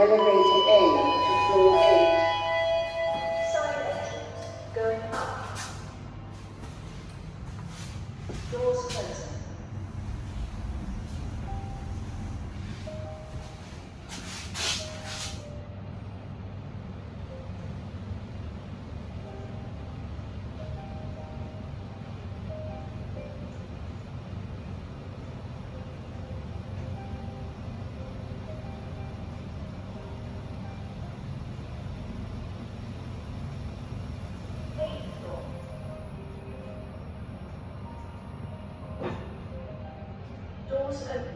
elevator A to floor 8. Side entrance going up. Doors closing. Doors open.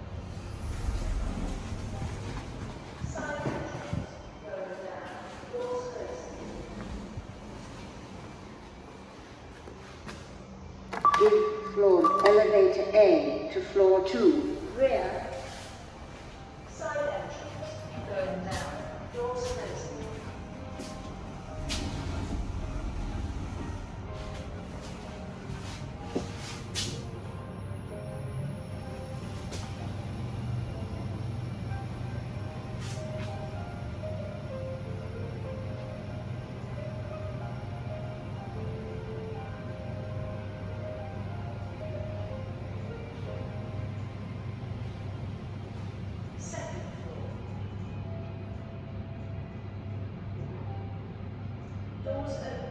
Side entrance going down. Doors closing. Give floor elevator A to floor 2. Rear. Side entrance going down. Doors closing. Second floor. Doors open.